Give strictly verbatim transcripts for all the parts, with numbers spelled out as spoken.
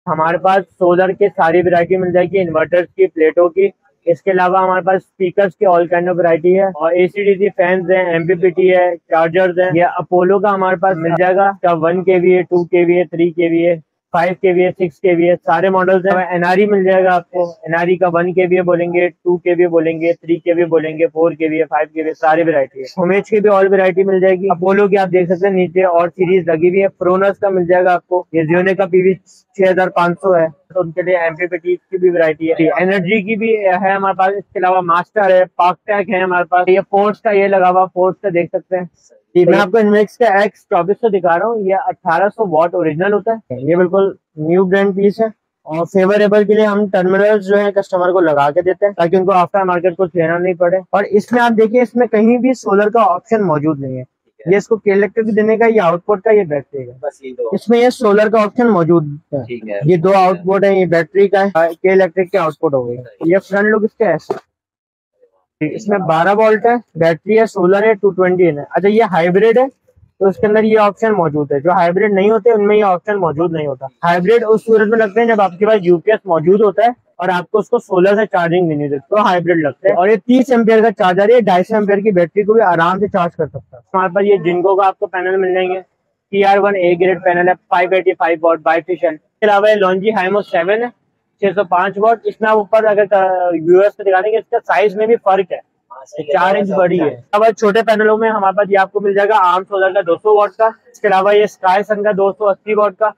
हमारे पास सोलर के सारी वैरायटी मिल जाएगी, इन्वर्टर्स की, प्लेटों की। इसके अलावा हमारे पास स्पीकर्स की ऑल काइंड ऑफ वैरायटी है, और एसीडीसी फैंस है, एमपीपीटी है, चार्जर्स है। ये अपोलो का हमारे पास मिल जाएगा, इसका वन के वी है, टू के वी है, थ्री के वी है, फाइव के वी है, सिक्स के वी है, सारे मॉडल्स हैं। एनआरई मिल जाएगा आपको, एनआरई का वन के वी है बोलेंगे, टू के वी बोलेंगे, थ्री के वी बोलेंगे, फोर के वी है, फाइव के वी, सारी वैरायटी है। होमेज की भी और वैरायटी मिल जाएगी। अपोलो की आप देख सकते हैं नीचे और सीरीज लगी हुई है। फ्रोनस का मिल जाएगा आपको, ये जियोने का पीवी छह हजार पाँच सौ है, तो उनके लिए एमपीपीटी की भी वैरायटी है। एनर्जी की भी है हमारे पास। इसके अलावा मास्टर है, पार्कटेक है हमारे पास। ये फोर्स का ये लगा हुआ, फोर्स का देख सकते हैं जी। मैं आपको इनवेक्स का एक्स चौबीस सौ दिखा रहा हूँ। ये अठारह सौ वॉट ओरिजिनल होता है। ये बिल्कुल न्यू ब्रांड पीस है, और फेवरेबल के लिए हम टर्मिनल्स जो है कस्टमर को लगा के देते हैं, ताकि उनको आफ्टर मार्केट कुछ लेना नहीं पड़े। और इसमें आप देखिए, इसमें कहीं भी सोलर का ऑप्शन मौजूद नहीं है। ये इसको के इलेक्ट्रिक देने का, ये आउटपुट का, ये बैटरी का, बस ये दो। इसमें ये सोलर का ऑप्शन मौजूद है। ठीक है, ये दो आउटपुट है, ये बैटरी का है, के इलेक्ट्रिक के आउटपुट हो गए। ये फ्रंट लुक इसके ऐसे। इसमें बारह वोल्ट है, बैटरी है, सोलर है, टू ट्वेंटी है। अच्छा, ये हाइब्रिड है, तो उसके अंदर ये ऑप्शन मौजूद है। जो हाइब्रिड नहीं होते उनमें ये ऑप्शन मौजूद नहीं होता। हाइब्रिड उस सूरत में लगते हैं जब आपके पास यूपीएस मौजूद होता है और आपको उसको सोलर से चार्जिंग भी नहीं देते, तो हाइब्रिड लगते हैं। और ये तीस एम्पियर का चार्जर है, ढाई सौ एम्पियर की बैटरी को भी आराम से चार्ज कर सकता है। हमारे पास ये जिनको का आपको पैनल मिल जाएंगे। T R one A grade panel है, five eighty five watt bifacial. इसके अलावा लॉन्जी हाइमो सेवन है, छह सौ पांच वॉट। इसमें आप ऊपर अगर व्यूअर्स को दिखा देंगे, इसका साइज में भी फर्क है, चार इंच बड़ी है। अब छोटे पैनलों में हमारे पास ये आपको मिल जाएगा आर्म सोलर का दो सौ वॉट का। इसके अलावा ये स्काई सन का दो सौ अस्सी वॉट का।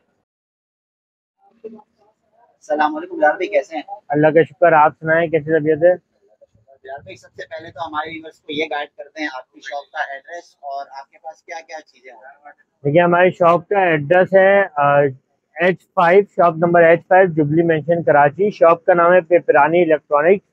सलाम अलैकुम यार भाई, कैसे हैं? अल्लाह का शुक्र, आप सुनाएं कैसी तबीयत है? यार भाई, सबसे पहले तो हमारे व्यूअर्स को ये गाइड करते हैं आपकी शॉप का एड्रेस और आपके पास क्या क्या चीजें हैं। देखिए, हमारी शॉप का एड्रेस है H five, shop number H five, Jubilee Mansion Karachi. Shop का नाम है पेपरानी इलेक्ट्रॉनिक्स।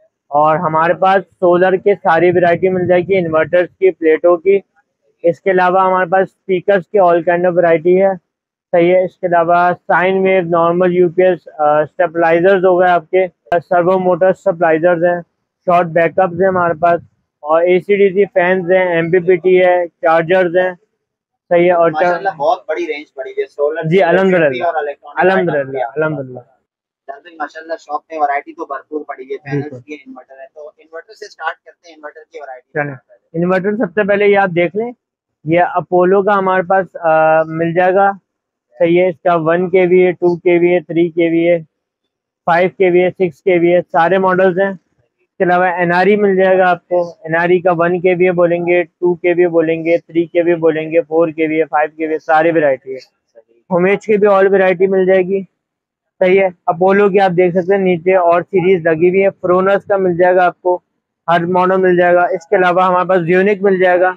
और हमारे पास सोलर के सारी वैरायटी मिल जाएगी, इन्वर्टर्स की, प्लेटों की। इसके अलावा हमारे पास स्पीकर्स की ऑल काइंड ऑफ वैरायटी है, सही है। इसके अलावा sine wave, normal UPS, stabilizers हो गए आपके, सर्वो मोटर स्टेबलाइजर्स हैं, शॉर्ट बैकअप्स हैं हमारे पास, और एसीडीसी फैंस हैं, एमपीपीटी है, चार्जर्स हैं, सही है। और माशाल्लाह बहुत बड़ी रेंज पड़ी है सोलर जी, अल्हम्दुलिल्लाह अल्हम्दुलिल्लाह अल्हम्दुलिल्लाह। माशाल्लाह शॉप में वैरायटी तो भरपूर पड़ी है, पैनल्स की, इन्वर्टर है। तो इन्वर्टर से स्टार्ट करते हैं, इन्वर्टर की वैरायटी। इन्वर्टर सबसे पहले ये आप देख लें, ये अपोलो का हमारे पास आ, मिल जाएगा, सही है। इसका वन के वी है, टू के वी है, थ्री के वी है, फाइव के वी है, सिक्स के वी है, सारे मॉडल्स हैं। इसके अलावा एनआरई मिल जाएगा आपको। एनआरई का वन के वी बोलेंगे, टू के वी बोलेंगे, थ्री के वी बोलेंगे, फोर के वी है, फाइव के वी, सारी वैरायटी है। होमेज की भी ऑल वैरायटी मिल जाएगी, सही है। अपोलो की आप देख सकते हैं नीचे और सीरीज लगी हुई है। फ्रोनस का मिल जाएगा आपको, हर मॉडल मिल जाएगा। इसके अलावा हमारे पास जियोनिक मिल जाएगा,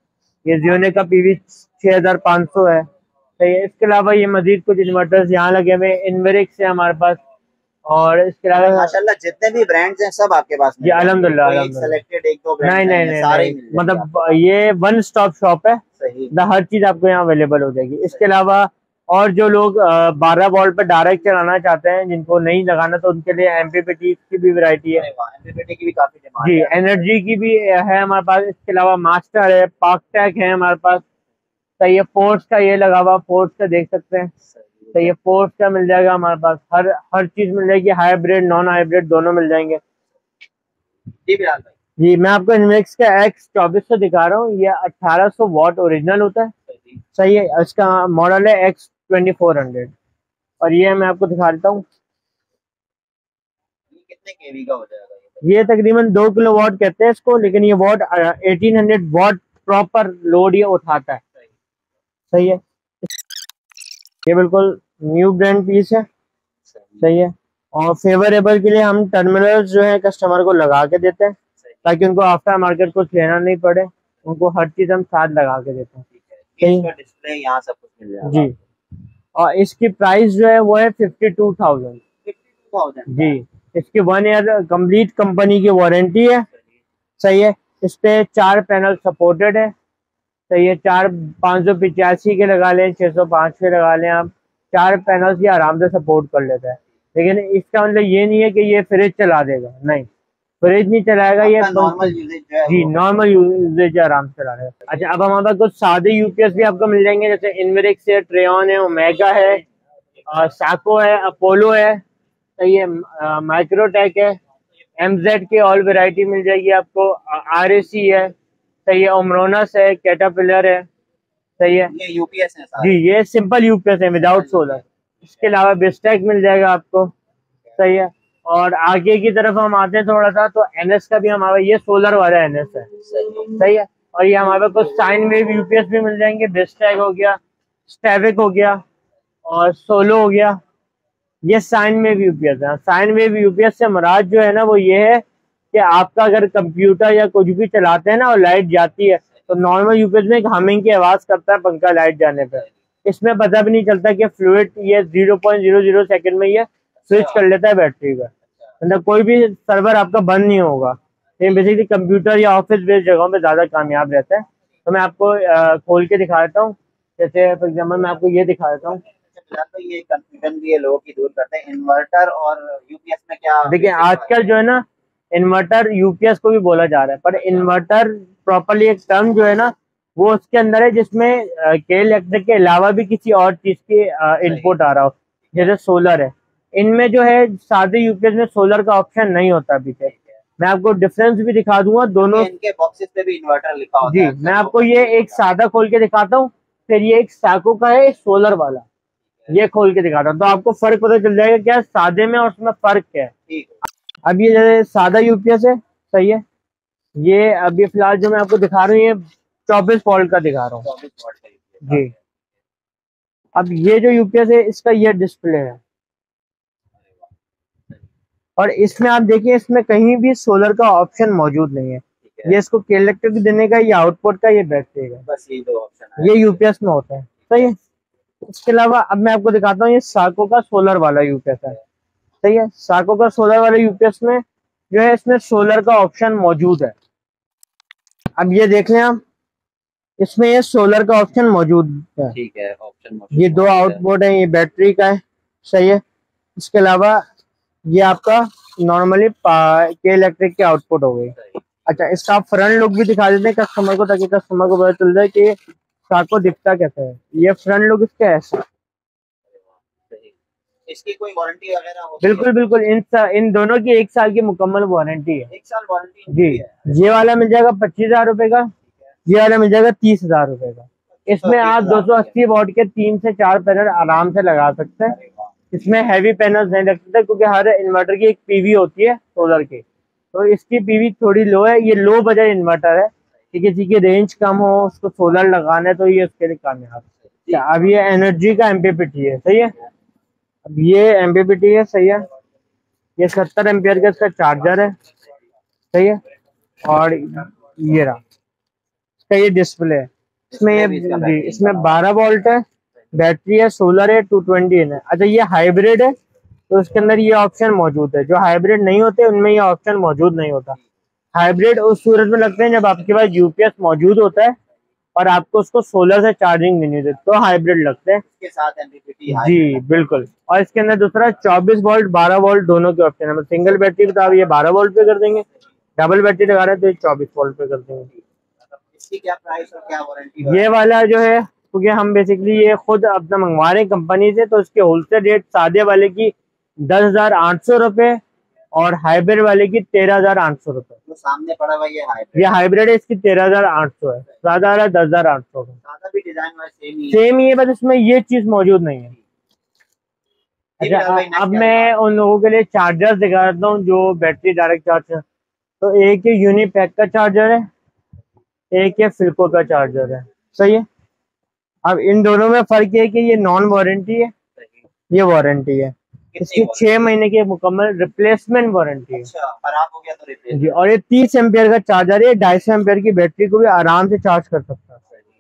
ये जियोनिक का पीवी छह हजार पाँच सौ है, सही है। इसके अलावा ये मजीद कुछ इन्वर्टर्स यहाँ लगे हुए, इन्वेरिक्स है हमारे पास। और इसके अलावा माशाल्लाह जितने भी ब्रांड्स हैं सब आपके पास जी, अल्हम्दुलिल्लाह। सेलेक्टेड एक दो नहीं नहीं नहीं, नहीं। मतलब ये वन स्टॉप शॉप है, हर चीज आपको यहाँ अवेलेबल हो जाएगी। इसके अलावा और जो लोग बारह वोल्ट पे डायरेक्ट चलाना चाहते हैं, जिनको नहीं लगाना, तो उनके लिए एमपीपीटी की भी वैरायटी है। एमपीपीटी की भी काफी डिमांड जी, एनर्जी की भी है हमारे पास। इसके अलावा मास्टर है, पार्कटेक है हमारे पास, सही है। फोर्स का ये लगा हुआ, फोर्स का देख सकते हैं, सही है। फोर्स का मिल जाएगा हमारे पास, हर हर चीज मिल जाएगी, हाइब्रिड, नॉन हाइब्रिड दोनों मिल जाएंगे। जी बिलाल भाई, जी, मैं आपको इनवेक्स का एक्स चौबीस सौ दिखा रहा हूँ। ये अठारह सौ वॉट ओरिजिनल होता है, सही है। इसका मॉडल है एक्स ट्वेंटी फोर हंड्रेड। और ये मैं आपको दिखा देता हूँ, कितने केवी का हो जाएगा? ये तकरीबन दो किलो वॉट कहते हैं इसको, लेकिन ये watt eighteen hundred watt proper load ये उठाता है, सही है। ये बिल्कुल न्यू ब्रांड पीस है, सही है। और फेवरेबल के लिए हम टर्मिनल्स जो है कस्टमर को लगा के देते हैं, ताकि उनको आफ्टर मार्केट कुछ लेना नहीं पड़े, उनको हर चीज हम साथ लगा के देते हैं। डिस्प्ले यहाँ सब कुछ मिल जाएगा जी। और इसकी प्राइस जो है वो है फिफ्टी टू थाउजेंड जी। इसकी वन ईयर कंप्लीट कंपनी की वारंटी है, सही है। इस पे चार पैनल सपोर्टेड है, सही है। चार पाँच सौ पिचासी के लगा लें, छह सौ पाँच के लगा लें, आप चार पैनल्स ये आराम से सपोर्ट कर लेता है। लेकिन इसका मतलब ये नहीं है कि ये फ्रिज चला देगा, नहीं, फ्रिज नहीं चलाएगा ये, नॉर्मल यूजेज जी, नॉर्मल यूजेज आराम से चला लेगा। अच्छा, अब हमारे पास कुछ सादे यूपीएस भी आपको मिल जाएंगे, जैसे इन्वेरिक्स है, ट्रेयन है, ओमेगा है, साको है, अपोलो है, सही है, माइक्रोटेक है, एमजेड के ऑल वैरायटी मिल जाएगी आपको, आर ए सी है, सही है, ओमरोनस है, कैटरपिलर है, सही है, ये यूपीएस है सारे। जी ये सिंपल यूपीएस है विदाउट सोलर। इसके अलावा बिस्टेक मिल जाएगा आपको, सही है। और आगे की तरफ हम आते हैं थोड़ा सा, तो एनएस का भी हमारा ये सोलर वाला एनएस है, सही है। और ये हमारे पास कुछ साइन वेव यूपीएस भी मिल जाएंगे, बिस्टेक हो गया, स्टेविक हो गया और सोलो हो गया, ये साइन वेव यूपीएस है। साइन वेव यूपीएस से मुराद जो है ना वो ये है कि आपका अगर कंप्यूटर या कुछ भी चलाते हैं ना और लाइट जाती है तो नॉर्मल यूपीएस में एक हमिंग की आवाज करता है पंखा लाइट जाने पर, इसमें पता भी नहीं चलता कि फ्लूइड ये zero point zero zero second में ये स्विच कर लेता है बैटरी का, मतलब कोई भी सर्वर आपका बंद नहीं होगा। ये बेसिकली कंप्यूटर या ऑफिस बेस्ड जगहों पे ज्यादा कामयाब रहता है। तो मैं आपको आ, खोल के दिखा देता हूँ, जैसे फॉर एग्जाम्पल मैं आपको ये दिखा देता हूँ। तो ये कंफ्यूजन भी है लोगों की दूर करते हैं, इन्वर्टर और यूपीएस में क्या। देखिए आजकल जो है ना इन्वर्टर यूपीएस को भी बोला जा रहा है, पर इन्वर्टर प्रॉपरली एक टर्म जो है ना वो उसके अंदर है जिसमें के इलेक्ट्रिक के अलावा भी किसी और चीज की इनपुट आ रहा हो, जैसे सोलर है। इनमें जो है सादे यूपीएस में सोलर का ऑप्शन नहीं होता पीछे। मैं आपको डिफरेंस भी दिखा दूंगा दोनों, इनके बॉक्सेस पे भी इन्वर्टर लिखा होता जी है। मैं आपको ये एक सादा खोल के दिखाता हूँ, फिर ये एक साको का है, एक सोलर वाला, ये खोल के दिखाता हूँ तो आपको फर्क पता चल जाएगा क्या सादे में और उसमें फर्क क्या है। अब ये जैसे सादा यूपीएस है, सही है, ये अभी फिलहाल जो मैं आपको दिखा रहा हूँ ये चौबीस वोल्ट का दिखा रहा हूँ जी। अब ये जो यूपीएस है इसका ये डिस्प्ले है और इसमें आप देखिए इसमें कहीं भी सोलर का ऑप्शन मौजूद नहीं है, ये इसको इलेक्ट्रिक देने का, ये आउटपुट का, ये बैटरी का, बस ये दो ऑप्शन है, ये यूपीएस में होता है, सही है। इसके अलावा अब मैं आपको दिखाता हूँ ये साको का सोलर वाला यूपीएस है, सही है। साको का सोलर वाला यूपीएस में जो है इसमें सोलर का ऑप्शन मौजूद है। अब ये देख लें आप, इसमें ये सोलर का ऑप्शन मौजूद है, ठीक है, ऑप्शन ये दो आउटपुट है, ये बैटरी का है, सही है। इसके अलावा ये आपका नॉर्मली के इलेक्ट्रिक के आउटपुट हो गई। अच्छा इसका आप फ्रंट लुक भी दिखा देते हैं कस्टमर को ताकि कस्टमर को पता चल जाए कि साको दिखता कैसा है। ये फ्रंट लुक इसका ऐसा, इसकी कोई वारंटी वगैरह होती बिल्कुल है? बिल्कुल इन इन दोनों की एक साल की मुकम्मल वारंटी है, एक साल वारंटी जी है। ये वाला मिल जाएगा पच्चीस हजार रुपए का, ये वाला मिल जाएगा तीस हजार रुपए का। इसमें आप दो सौ अस्सी वॉट के तीन से चार पैनल आराम से लगा सकते हैं। इसमें हैवी पैनल्स नहीं रख सकते क्योंकि हर इन्वर्टर की एक पीवी होती है सोलर की, तो इसकी पीवी थोड़ी लो है, ये लो बजट इन्वर्टर है कि किसी की रेंज कम हो उसको सोलर लगाना है तो ये उसके लिए कामयाब है। अब ये एनर्जी का एमपीपीटी है, सही है। अब ये एमपीपीटी है, सही है। ये सत्तर एम्पियर का इसका चार्जर है, सही है। और ये रहा इसका ये डिस्प्ले है, इसमें ये जी इसमें बारह वोल्ट है, बैटरी है, सोलर है, टू ट्वेंटी है। अच्छा ये हाइब्रिड है तो उसके अंदर ये ऑप्शन मौजूद है, जो हाइब्रिड नहीं होते उनमें ये ऑप्शन मौजूद नहीं होता। हाइब्रिड उस सूरत में लगते हैं जब आपके पास यूपीएस मौजूद होता है और आपको उसको सोलर से चार्जिंग देनी होती है तो हाइब्रिड लगते हैं इसके साथ एमपीपीटी जी बिल्कुल। और इसके अंदर दूसरा चौबीस वोल्ट बारह वोल्ट दोनों के ऑप्शन है। सिंगल बैटरी तो आप ये बारह वोल्ट पे कर देंगे, डबल बैटरी लगा रहे हैं तो ये चौबीस वोल्ट पे कर देंगे। इसकी क्या प्राइस और क्या वारंटी? ये वाला जो है क्योंकि हम बेसिकली ये खुद अपना मंगवा रहे हैं कंपनी से, तो इसके होलसेल रेट सादे वाले की दस हजार आठ सौ रुपए और हाइब्रिड वाले की तेरह हजार आठ सौ रुपए। जो सामने पड़ा हुआ ये हाइब्रिड, ये हाइब्रिड है, इसकी तेरह हजार आठ सौ है, सादा वाला दस हजार आठ सौ है। सादा भी डिजाइन वाइज सेम ही सेम ही है, बस इसमें ये चीज मौजूद नहीं है। अच्छा अब मैं उन लोगों के लिए चार्जर दिखा देता हूँ जो बैटरी डायरेक्ट चार्जर। तो एक ये यूनिपैक का चार्जर है, एक ये फिल्को का चार्जर है, सही है। अब इन दोनों में फर्क है कि ये नॉन वारंटी है, ये वारंटी है। इसकी छह महीने की मुकम्मल रिप्लेसमेंट वारंटी है। अच्छा, खराब हो गया तो रिप्लेस जी। और ये तीस एम्पियर का चार्जर है, ढाई सौ एम्पियर की बैटरी को भी आराम से चार्ज कर सकता है,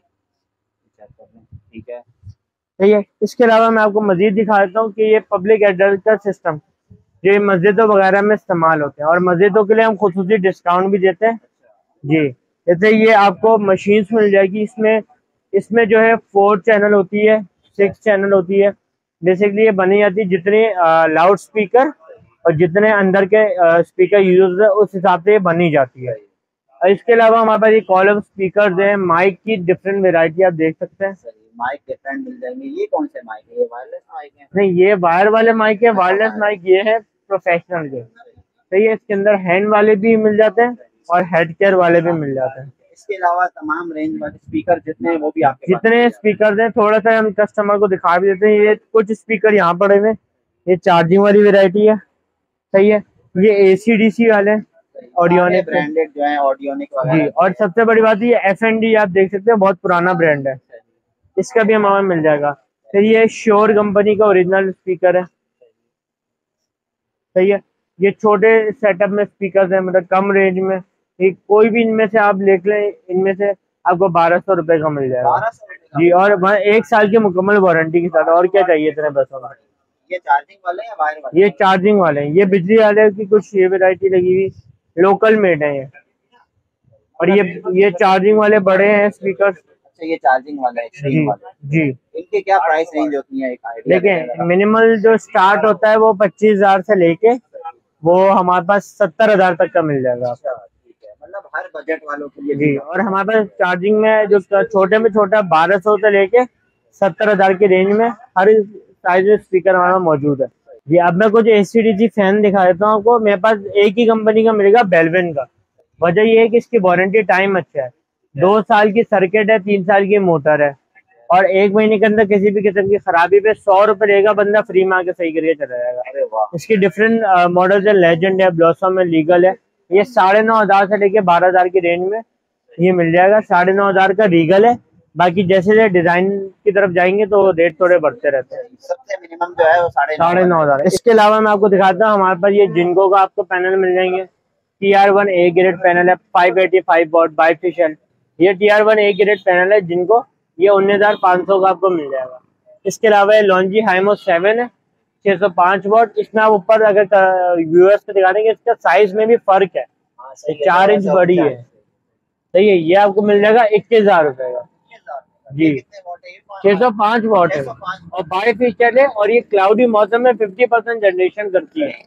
ठीक है। सही है। इसके अलावा मैं आपको मजीद दिखा देता हूँ कि ये पब्लिक एडल्टर सिस्टम जो मस्जिदों वगैरह में इस्तेमाल होते हैं और मस्जिदों के लिए हम खुसूसी डिस्काउंट भी देते हैं जी। जैसे ये आपको मशीन्स मिल जाएगी, इसमें इसमें जो है फोर चैनल होती है, सिक्स चैनल होती है। बेसिकली ये बनी जाती है जितने लाउड स्पीकर और जितने अंदर के स्पीकर यूज है उस हिसाब से ये बनी जाती है। और इसके अलावा हमारे पास ये कॉलम स्पीकर है, माइक की डिफरेंट वेराइटी आप देख सकते हैं, माइक डिफरेंट मिल जाएंगे। ये कौन से माइक है? ये वायरलेस माइक है? नहीं, ये वायर वाले माइक है। वायरलेस माइक ये है प्रोफेशनल के। सही है, इसके अंदर हैंड वाले भी मिल जाते हैं और हेड केयर वाले भी मिल जाते हैं। इसके अलावा तमाम रेंज वाले स्पीकर जितने हैं वो भी आपके जितने स्पीकर हैं, थोड़ा सा हम कस्टमर को दिखा भी देते हैं। ये कुछ स्पीकर यहाँ पड़े हुए, ये चार्जिंग वाली वेरायटी है। सही है, ये एसी डीसी वाले हैं, ऑडियोनिक ब्रांडेड जो है, ऑडियोनिक वगैरह जी। और सबसे बड़ी बात ये एफ एन डी आप देख सकते हैं, बहुत पुराना ब्रांड है, इसका भी हमारे मिल जाएगा। फिर ये श्योर कंपनी का ओरिजिनल स्पीकर है। सही है, ये छोटे सेटअप में स्पीकर है, मतलब कम रेंज में। एक कोई भी इनमें से आप लेख लें, इनमें से आपको बारह सौ रुपए का मिल जाएगा जी। और वहाँ एक साल की मुकम्मल वारंटी के साथ। और क्या चाहिए इतने पैसों में? ये चार्जिंग वाले या वायर वाले? ये चार्जिंग वाले हैं। ये बिजली वाले की कुछ ये वैरायटी लगी हुई, लोकल मेड है ये। और ये ये चार्जिंग वाले बड़े हैं स्पीकर। अच्छा, ये चार्जिंग वाला है जी जी। इनके क्या प्राइस रेंज होती है? एक आइडिया देखिए, मिनिमल जो स्टार्ट होता है वो पच्चीस हजार से लेके वो हमारे पास सत्तर हजार तक का मिल जाएगा आपको। मतलब हर बजट वालों के लिए जी। और हमारे पास चार्जिंग में जो छोटे में छोटा बारह सौ से लेके सत्तर हजार की रेंज में हर साइज में स्पीकर हमारा मौजूद है जी। अब मैं कुछ एसीडीसी फैन दिखा देता हूँ आपको। मेरे पास एक ही कंपनी का मिलेगा, बेलविन का। वजह ये है कि इसकी वारंटी टाइम अच्छा है, दो साल की सर्किट है, तीन साल की मोटर है, और एक महीने के अंदर किसी भी किस्म की खराबी पे सौ रुपए लेगा बंदा, फ्री में आके सही करके चला जाएगा। इसकी डिफरेंट मॉडल्स है, लेजेंड है, ब्लॉसम है, लीगल है। ये साढ़े नौ हजार से लेके बारह हजार की रेंज में ये मिल जाएगा। साढ़े नौ हजार का रीगल है। बाकी जैसे जैसे डिजाइन की तरफ जाएंगे तो रेट थोड़े बढ़ते रहते हैं। सबसे मिनिमम जो है वो साढ़े साढ़े नौ हजार। इसके अलावा मैं आपको दिखाता हूँ, हमारे पास ये जिनको का आपको पैनल मिल जाएंगे। T R one A grade panel है, five eighty five watt bifacial. ये T R one A grade panel है जिनको, ये उन्नीस हजार पाँच सौ का आपको मिल जाएगा। इसके अलावा ये लॉन्जी हाइमो सेवन है, छह सौ पाँच वॉट। इसमें आप ऊपर अगर व्यूअर्स को दिखा देंगे, इसका साइज में भी फर्क है, चार इंच बड़ी है। सही है, ये आपको मिल जाएगा इक्कीस हजार रुपए का जी। छह सौ पाँच वॉट है और बाई फीचर है, और ये क्लाउडी मौसम में फिफ्टी परसेंट जनरेशन करती है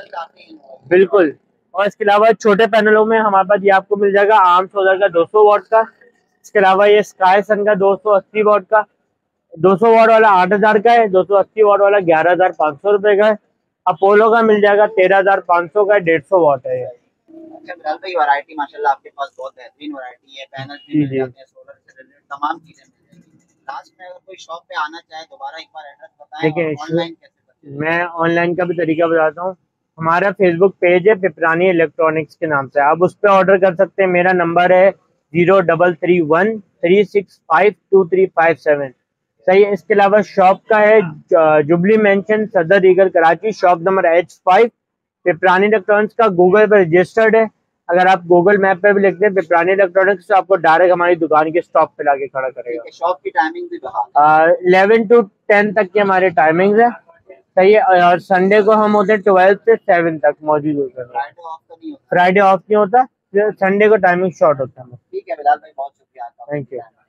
बिल्कुल। और इसके अलावा छोटे पैनलों में हमारे पास ये आपको मिल जाएगा आर्म सोलर का दो सौ वॉट का। इसके अलावा ये स्काई सन का दो सौ अस्सी वॉट का। दो सौ वॉट वाला आठ हजार का है, दो सौ अस्सी वॉट वाला ग्यारह हजार पाँच सौ रुपए का है। अपोलो का मिल जाएगा तेरह हजार पाँच सौ का, डेढ़ सौ वॉट है ये। अच्छा बिलाल भाई, वैरायटी माशाल्लाह आपके पास बहुत बेहतरीन वैरायटी है, पैनल भी मिल जाते हैं, सोलर से रिलेटेड तमाम चीजें मिल जाएंगी। लास्ट में अगर कोई शॉप पे आना चाहे, दोबारा एक बार एड्रेस बताएं। देखिए, ऑनलाइन कैसे? मैं ऑनलाइन का भी तरीका बताता हूँ। हमारा फेसबुक पेज है पिपरानी इलेक्ट्रॉनिक्स के नाम से, आप उस पर ऑर्डर कर सकते हैं। मेरा नंबर है zero double three one three six five two three five seven. सही है। इसके अलावा शॉप का है Jubilee Mansion, Saddar Regal Karachi, shop number H five. Piprani electronics का गूगल पर रजिस्टर्ड है। अगर आप गूगल मैप पे भी लिखते हैं पिपरानी इलेक्ट्रॉनिक्स, तो आपको डायरेक्ट हमारी दुकान के स्टॉप पे लाके खड़ा करेगा। शॉप की टाइमिंग भी बता। इलेवन टू टेन तक की हमारे टाइमिंग्स है। सही है। और संडे को हम होते हैं ट्वेल्व से सेवन तक मौजूद होते हैं। फ्राइडे ऑफ तो नहीं होता? फ्राइडे ऑफ नहीं होता, संडे को टाइमिंग शॉर्ट होता है। ठीक है बिलाल भाई, बहुत शुक्रिया आपका। Thank you.